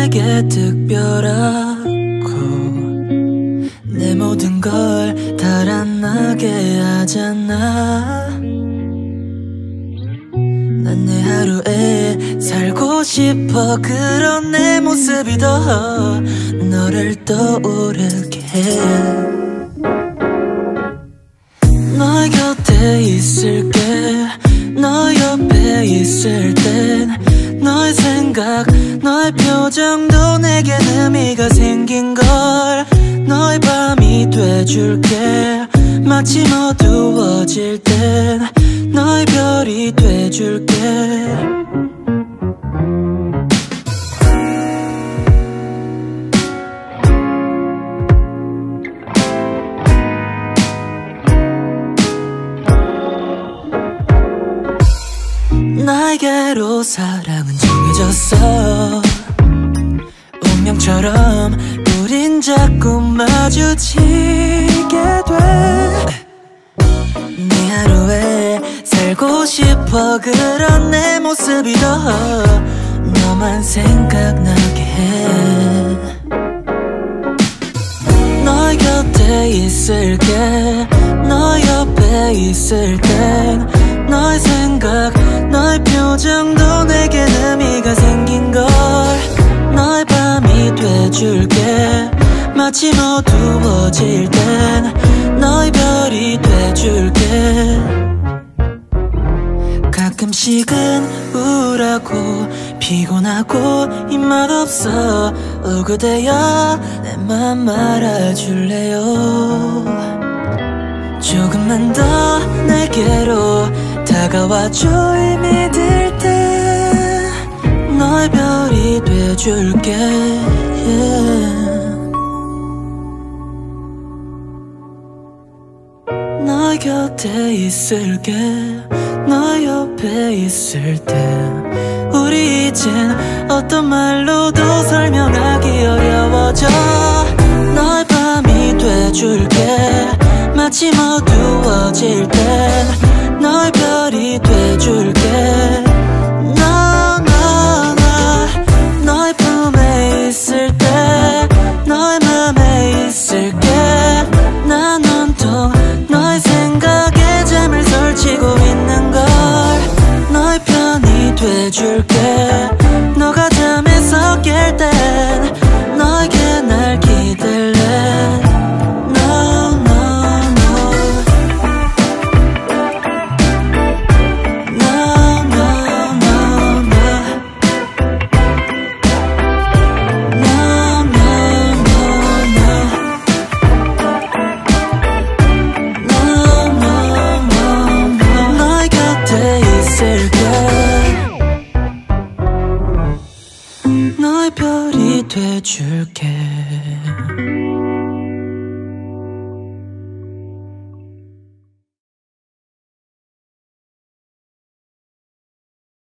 내게 특별하고 내 모든 걸 달아나게 하잖아. 난 내 하루에 살고 싶어. 그런 내 모습이 더 너를 떠오르게 해. 너의 곁에 있을게. 너 옆에 있을 땐 너의 생각, 너의 표정도 내겐 의미가 생긴걸. 너의 밤이 돼줄게. 마치 어두워질 땐 너의 별이 돼줄게. 나에게로 사랑은 정해졌어. 운명처럼 우린 자꾸 마주치게 돼. 네 하루에 살고 싶어. 그런 내 모습이 더 너만 생각나게 해. 너의 곁에 있을게. 너 옆에 있을 땐 너의 생각, 너의 표정도 내겐 의미가 생긴걸. 너의 밤이 돼줄게. 마치 어두워질 땐 너의 별이 돼줄게. 가끔씩은 우울하고 피곤하고 입맛 없어. 그대여 내 맘 말아줄래요. 조금만 더 내게로 다가와줘. 힘이 들 때 너의 별이 돼줄게. 너의 곁에 있을게. 너 옆에 있을 때 우리 이젠 어떤 말로도 설명하기 어려워져. 너의 밤이 돼줄게. 마치 어두워질 땐 너의 별이 돼줄게. 너의 품에 있을 때 너의 맘에 있을게. 난 온통 너의 생각에 잠을 설치고 있는걸. 너의 편이 돼줄게. 너가 잠에서 깰 땐 너에게 날 기댈래. 너의 별이 돼줄게.